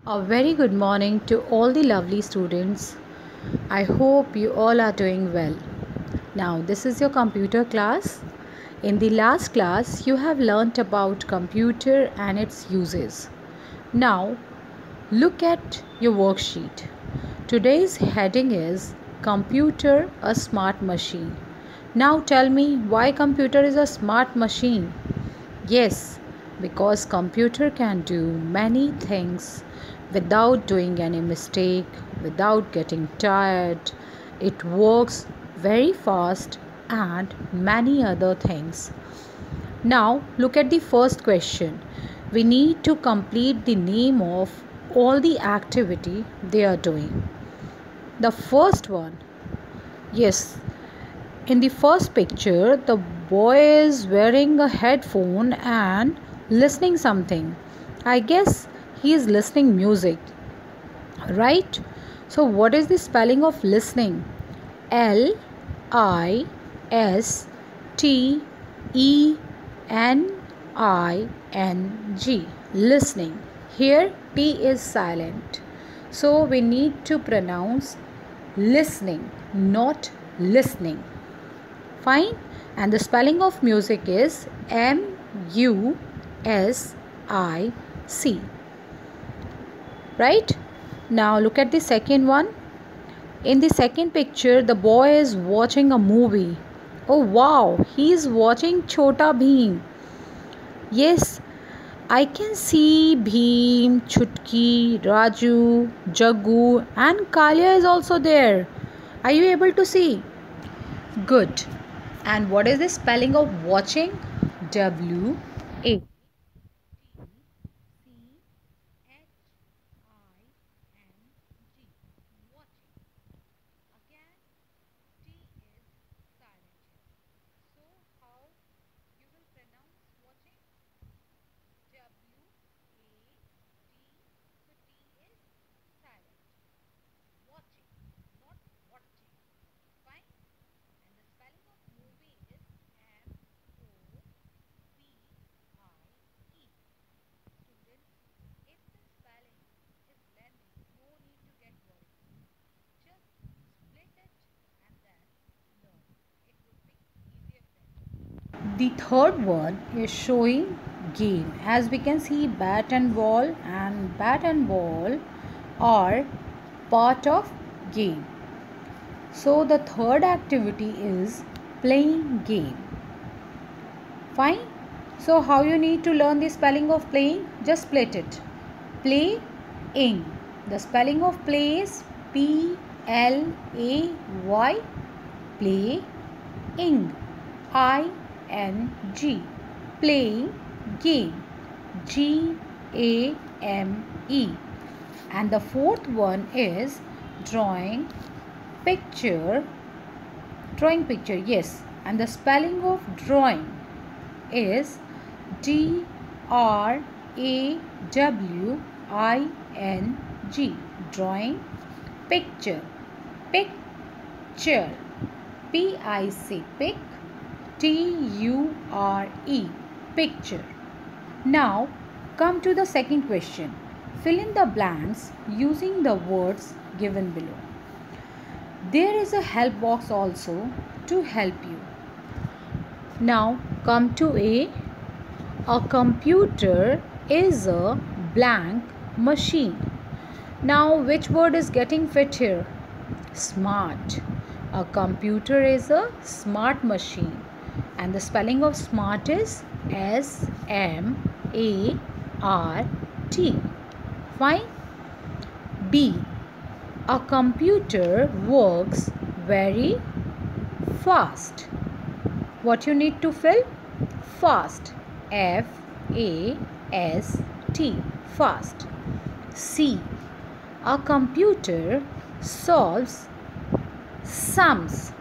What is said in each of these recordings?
A very good morning to all the lovely students. I hope you all are doing well. Now, this is your computer class. In the last class, you have learnt about computer and its uses. Now, look at your worksheet. Today's heading is Computer, a Smart Machine. Now tell me why computer is a smart machine. Yes, because computer can do many things without doing any mistake, without getting tired. It works very fast and many other things. Now look at the first question. We need to complete the name of all the activity they are doing. The first one, yes, in the first picture, the boy is wearing a headphone and listening something. I guess he is listening music, right? So what is the spelling of listening? Listening. Listening. Here T is silent. So we need to pronounce listening, not listening. Fine. And the spelling of music is M-U-S-I-C. Right? Now look at the second one. In the second picture, the boy is watching a movie. Oh wow, he is watching Chhota Bheem. Yes, I can see Bheem, Chutki, Raju, Jaggu and Kalia is also there. Are you able to see? Good. And what is the spelling of watching? W-A. The third one is showing game. As we can see, bat and ball are part of game. So the third activity is playing game. Fine. So how you need to learn the spelling of playing? Just split it. Play-ing. The spelling of play is P-L-A-Y. Play-ing. I-N-G. Playing game. G-A-M-E. And the fourth one is drawing picture. Drawing picture, yes. And the spelling of drawing is D-R-A-W-I-N-G. Drawing picture. Picture. P-I-C. Pic. T-U-R-E. Picture. Now come to the second question. Fill in the blanks using the words given below. There is a help box also to help you. Now come to A. A computer is a blank machine. Now which word is getting fit here? Smart. A computer is a smart machine. And the spelling of smart is S-M-A-R-T. Fine. B. A computer works very fast. What you need to fill? Fast. F-A-S-T. Fast. C. A computer solves sums.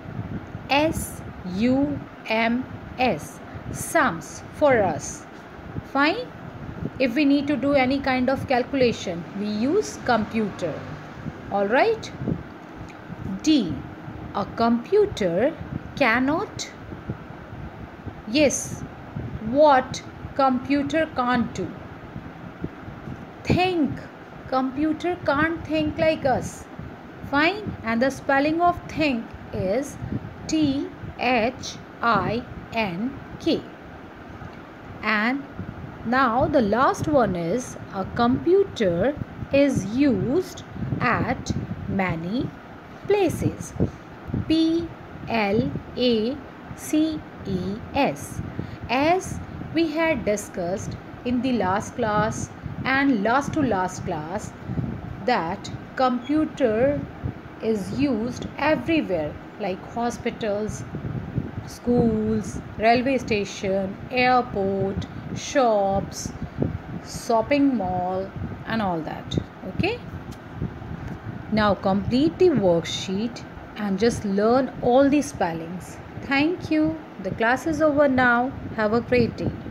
S-U-M-S. Sums for us. Fine. If we need to do any kind of calculation, we use computer. Alright. D. A computer cannot. Yes. What computer can't do? Think. Computer can't think like us. Fine, and the spelling of think is THINK. And now the last one is a computer is used at many places. PLACES. As we had discussed in the last class and last to last class, that computer is used everywhere, like hospitals, schools, railway station, airport, shops, shopping mall, and all that. Okay, now complete the worksheet and just learn all the spellings. Thank you. The class is over now. Have a great day.